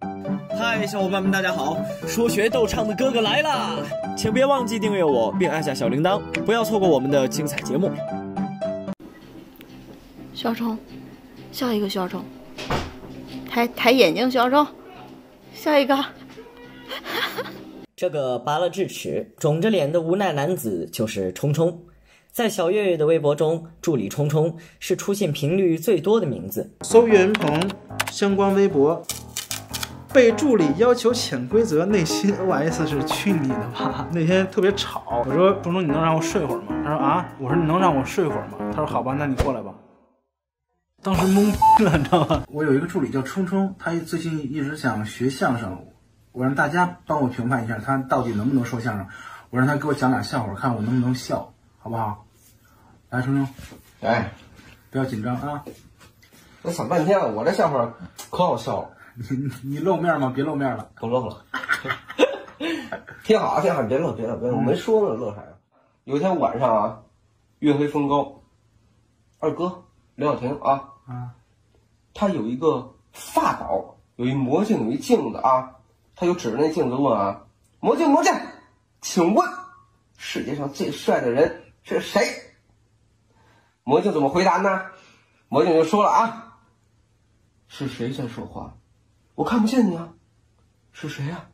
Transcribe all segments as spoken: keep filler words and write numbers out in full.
嗨，小伙伴们，大家好！说学逗唱的哥哥来啦！请别忘记订阅我，并按下小铃铛，不要错过我们的精彩节目。 小虫，笑一个小虫，抬抬眼睛，小虫，笑一个。 这个拔了智齿、肿着脸的无奈男子就是冲冲。在小岳岳的微博中，助理冲冲是出现频率最多的名字。 搜岳云鹏相关微博。被助理要求潜规则，内心 O S 是去你的吧！那天特别吵，我说冲冲，你能让我睡会儿吗？他说啊，我说你能让我睡会儿吗？他说好吧，那你过来吧。当时懵了，你知道吗？我有一个助理叫冲冲，他最近一直想学相声，我让大家帮我评判一下他到底能不能说相声。我让他给我讲点笑话，看我能不能笑，好不好？来，冲冲， 哎， 不要紧张啊！ 我想半天了，我这笑话可好笑了。 你你露面吗？别露面了， 不露了。挺好，挺好，别乐，别乐，别乐，我没说呢，乐啥呀？有一天晚上啊，月黑风高，二哥刘晓婷啊，啊，他有一个发宝，有一魔镜，有一镜子啊，他就指着那镜子问啊，魔镜魔镜，请问世界上最帅的人是谁？魔镜怎么回答呢？魔镜就说了啊，是谁在说话？我看不见你啊，是谁呀、啊？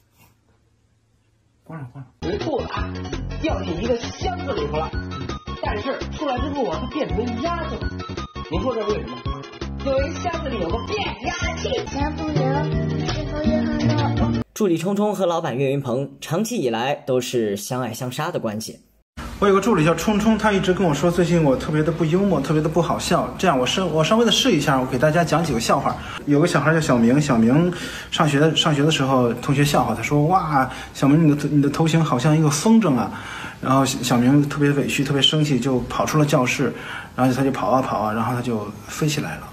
关了关了。 有一兔子啊，掉进一个箱子里头了，但是出来之后啊，它变成鸭子了。您说这为什么？因为箱子里有个变压器。 小朋友是否有很多？ 助理冲冲和老板岳云鹏长期以来都是相爱相杀的关系。 我有个助理叫冲冲，他一直跟我说最近我特别的不幽默，特别的不好笑。这样我稍我稍微的试一下，我给大家讲几个笑话。有个小孩叫小明，小明上学上学的时候，同学笑话他说：“哇，小明你的你的头型好像一个风筝啊。”然后小明特别委屈，特别生气，就跑出了教室，然后他就跑啊跑啊，然后他就飞起来了。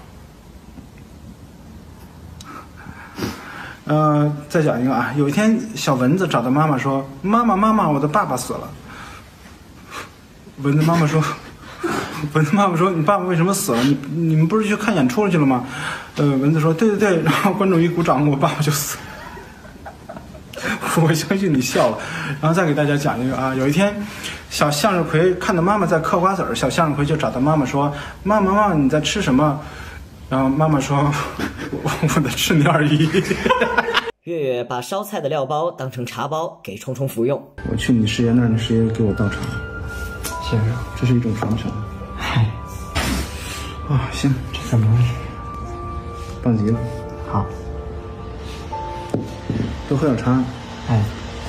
呃，再讲一个啊，有一天小蚊子找到妈妈说：“妈妈妈妈，我的爸爸死了。”蚊子妈妈说：“蚊子妈妈说，你爸爸为什么死了？你你们不是去看演出了去了吗？”呃，蚊子说：“对对对。”然后观众一鼓掌，我爸爸就死了。我相信你笑了。然后再给大家讲一个啊，有一天，小向日葵看到妈妈在嗑瓜子儿，小向日葵就找到妈妈说：“妈妈妈妈，你在吃什么？”然后妈妈说：“我我在吃你二姨。” 月月把烧菜的料包当成茶包给冲冲服用。 我去你师爷那儿，你师爷给我倒茶。先生，这是一种传承。 嗨， 啊，行， 这怎么回事？ 棒极了。 好， 多喝点茶。 哎，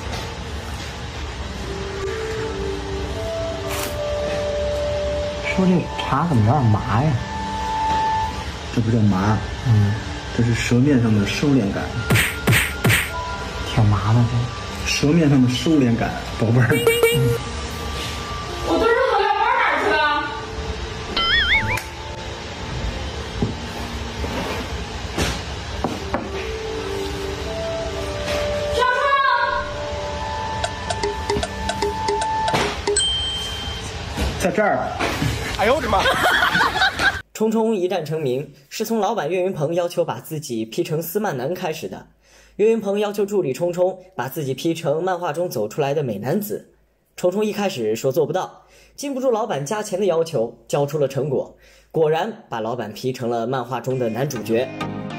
说这个茶怎么有点麻呀？ 这不叫麻， 嗯， 这是舌面上的收敛感。 挺麻的这。 舌面上的收敛感，宝贝儿。 嗯我都是喝料包哪儿去了？小冲，在这儿。 哎呦我的妈！ 冲冲一战成名是从老板岳云鹏要求把自己 P 成斯曼男开始的。岳云鹏要求助理冲冲把自己 P 成漫画中走出来的美男子。冲冲一开始说做不到，经不住老板加钱的要求，交出了成果，果然把老板 P 成了漫画中的男主角。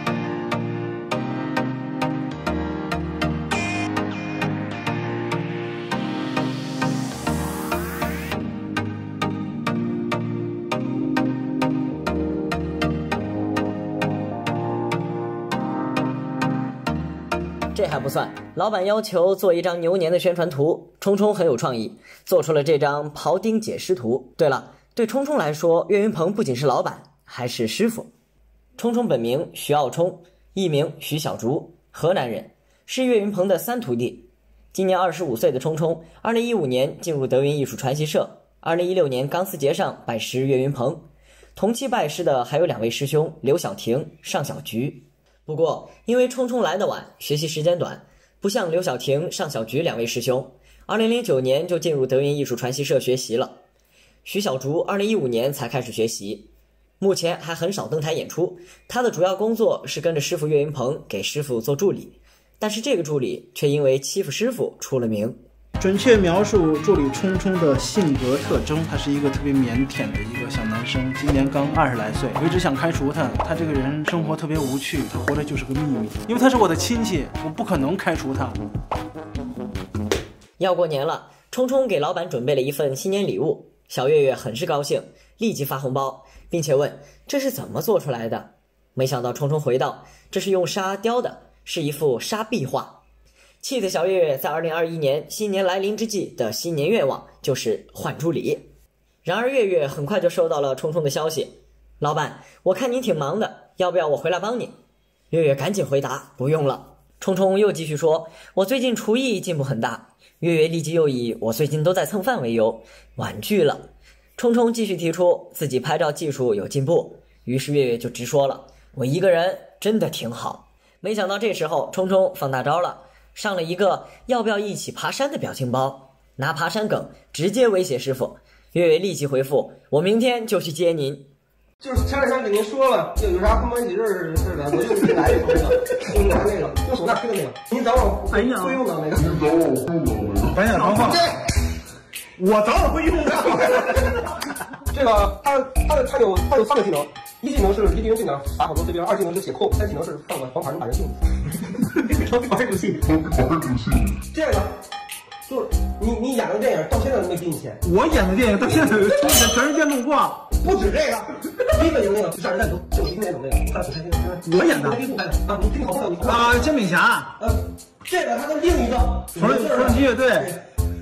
这还不算，老板要求做一张牛年的宣传图，冲冲很有创意，做出了这张庖丁解师图。对了，对冲冲来说，岳云鹏不仅是老板，还是师傅。冲冲本名徐傲冲，艺名徐小竹，河南人，是岳云鹏的三徒弟。今年二十五岁的冲冲，二零一五年进入德云艺术传习社，二零一六年钢丝节上拜师岳云鹏。同期拜师的还有两位师兄刘晓婷、尚小菊。不过因为冲冲来得晚，学习时间短，不像刘晓婷、尚小菊两位师兄，二零零九年就进入德云艺术传习社学习了。徐小竹二零一五年才开始学习。 目前还很少登台演出，他的主要工作是跟着师傅岳云鹏给师傅做助理，但是这个助理却因为欺负师傅出了名。 准确描述助理冲冲的性格特征，他是一个特别腼腆的一个小男生，今年刚二十来岁。我一直想开除他，他这个人生活特别无趣，他活的就是个秘密。因为他是我的亲戚，我不可能开除他。 要过年了，冲冲给老板准备了一份新年礼物，小月月很是高兴，立即发红包，并且问这是怎么做出来的。没想到冲冲回道，这是用沙雕的，是一幅沙壁画。气得小月月在二零二一年新年来临之际的新年愿望就是换助理。然而月月很快就收到了冲冲的消息，老板，我看您挺忙的，要不要我回来帮你？月月赶紧回答，不用了。冲冲又继续说，我最近厨艺进步很大。月月立即又以我最近都在蹭饭为由婉拒了。冲冲继续提出自己拍照技术有进步，于是月月就直说了，我一个人真的挺好。没想到这时候冲冲放大招了，上了一个要不要一起爬山的表情包，拿爬山梗直接威胁师傅。月月立即回复，我明天就去接您。 就是前两天跟您说了，有有啥碰关喜日似的，我就给你来一口那个，给你来那个，用手那吹的那个，您早晚会会用到那个。您早晚会用到那个。 白眼狂放，我早晚会用到。 这个它它的它有它有三个技能，一技能是离敌人近点打好多对边，二技能是写扣，三技能是放个黄牌能把人救死。黄牌游戏，黄牌游戏。这个就是你你演的电影到现在都没给你钱。 我演的电影到现在出现全世界路过。 不止这个，第一个有那个杀人战斗，就是一个那种那个，他是谁？ 我演的啊，你跟好朋友你啊，煎饼侠。 呃，这个他的另一个缝纫机乐队。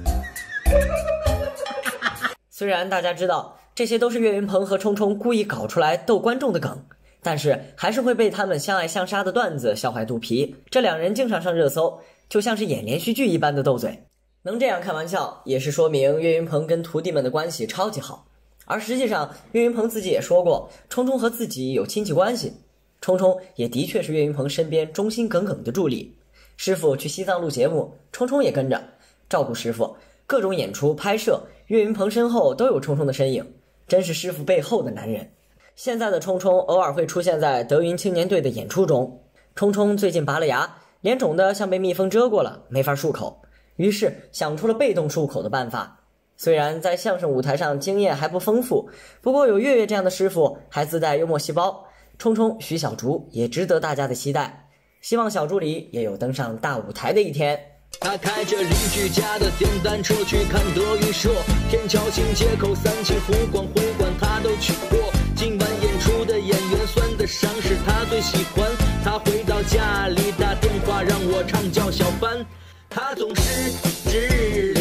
虽然大家知道这些都是岳云鹏和冲冲故意搞出来逗观众的梗，但是还是会被他们相爱相杀的段子笑坏肚皮。这两人经常上热搜，就像是演连续剧一般的斗嘴。能这样开玩笑，也是说明岳云鹏跟徒弟们的关系超级好。而实际上，岳云鹏自己也说过，冲冲和自己有亲戚关系。冲冲也的确是岳云鹏身边忠心耿耿的助理。师傅去西藏录节目，冲冲也跟着照顾师傅，各种演出拍摄，岳云鹏身后都有冲冲的身影，真是师傅背后的男人。现在的冲冲偶尔会出现在德云青年队的演出中。冲冲最近拔了牙，脸肿得像被蜜蜂蛰过了，没法漱口，于是想出了被动漱口的办法。虽然在相声舞台上经验还不丰富，不过有月月这样的师傅，还自带幽默细胞，冲冲、徐小竹也值得大家的期待。希望小助理也有登上大舞台的一天。 他开着邻居家的电单车去看德云社，天桥新街口、三清湖广会馆他都去过。今晚演出的演员算得上是他最喜欢。他回到家里打电话让我唱叫小帆，他总是只